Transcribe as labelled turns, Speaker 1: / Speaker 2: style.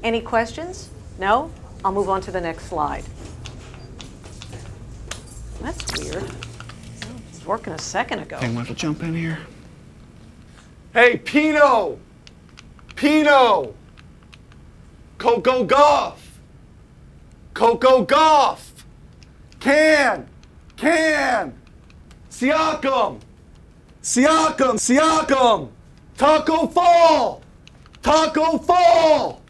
Speaker 1: Any questions? No? I'll move on to the next slide. That's weird. It was working a second ago.
Speaker 2: I want to jump in here.
Speaker 3: Hey, Pino! Pino! Coco Golf! Coco Golf! Can! Siakam! Siakam! Taco Fall! Taco Fall!